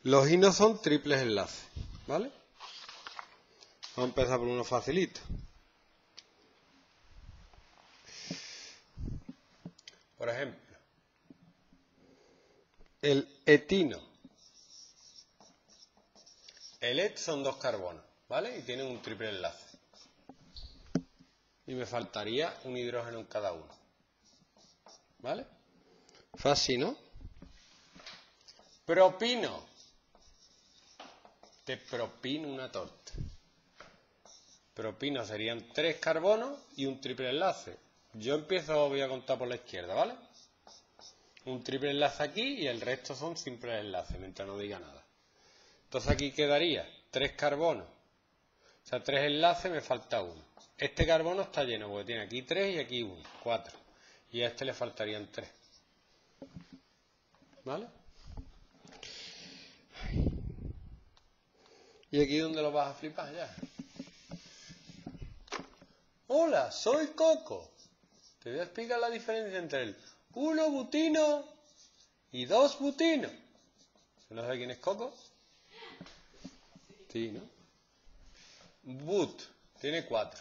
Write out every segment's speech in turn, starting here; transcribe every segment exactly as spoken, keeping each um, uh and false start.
Los inos son triples enlaces, ¿vale? Vamos a empezar por uno facilito. Por ejemplo, el etino. El et son dos carbonos, ¿vale? Y tienen un triple enlace. Y me faltaría un hidrógeno en cada uno. ¿Vale? Fácil, ¿no? Propino. Te propino una torta. Propino serían tres carbonos y un triple enlace. Yo empiezo, voy a contar por la izquierda, ¿vale? Un triple enlace aquí y el resto son simples enlaces, mientras no diga nada. Entonces aquí quedaría tres carbonos. O sea, tres enlaces, me falta uno. Este carbono está lleno porque tiene aquí tres y aquí uno, cuatro. Y a este le faltarían tres. ¿Vale? ¿Y aquí dónde lo vas a flipar ya? Hola, soy Coco. Te voy a explicar la diferencia entre el uno butino y dos butino. ¿No sabes quién es Coco? Sí, ¿no? But tiene cuatro.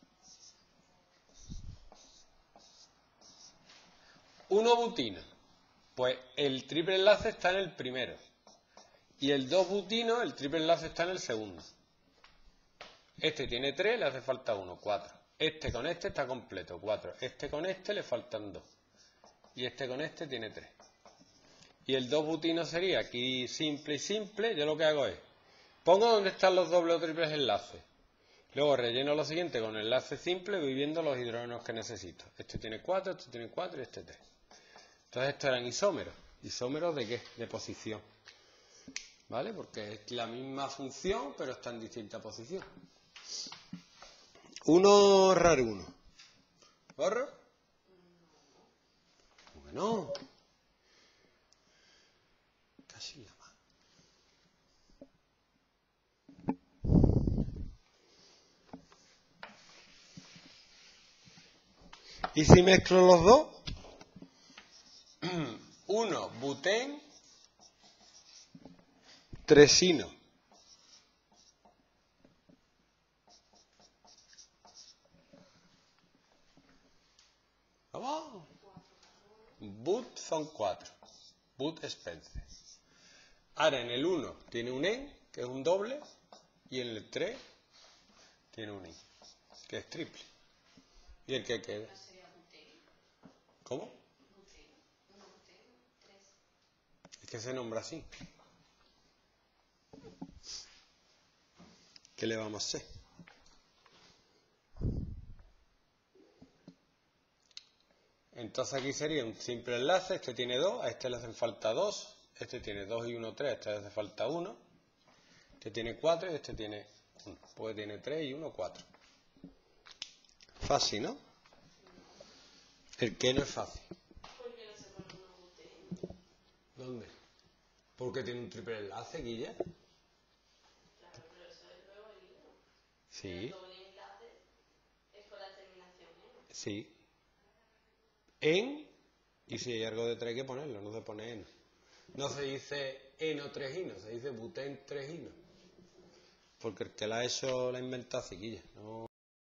uno butino. Pues el triple enlace está en el primero. Y el dos butino, el triple enlace está en el segundo. Este tiene tres, le hace falta uno, cuatro. Este con este está completo, cuatro. Este con este le faltan dos. Y este con este tiene tres. Y el dos butino sería aquí simple y simple. Yo lo que hago es, pongo donde están los dobles o triples enlaces. Luego relleno lo siguiente con enlace simple, voy viendo los hidrógenos que necesito. Este tiene cuatro, este tiene cuatro y este tres. Entonces estos eran isómeros. ¿Isómeros de qué? De posición. ¿Vale? Porque es la misma función, pero está en distinta posición. Uno raro uno. ¿Borro? Bueno. Casi la mano. ¿Y si mezclo los dos? Uno, butén, tresino. ¿Vamos? But son cuatro. But Spencer. Ahora en el uno tiene un en, que es un doble, y en el tres tiene un en, que es triple. ¿Y el que queda? ¿Cómo? Es que se nombra así. ¿Qué le vamos a hacer? Entonces aquí sería un simple enlace, este tiene dos, a este le hacen falta dos, este tiene dos y uno, tres, a este le hace falta uno, este tiene cuatro y este tiene uno, pues tiene tres y uno, cuatro. Fácil, ¿no? ¿El qué no es fácil? ¿Por qué no se pone uno buteno? ¿Dónde? ¿Porque tiene un triple enlace, Guilla? Claro, pero eso es luego el hilo. Sí. El doble enlace es con la terminación en. Sí. En, y si hay algo detrás hay que ponerlo, no se pone en. No se dice eno tresino, se dice butén tresino. Porque el que la ha hecho la ha inventado, Guilla. No.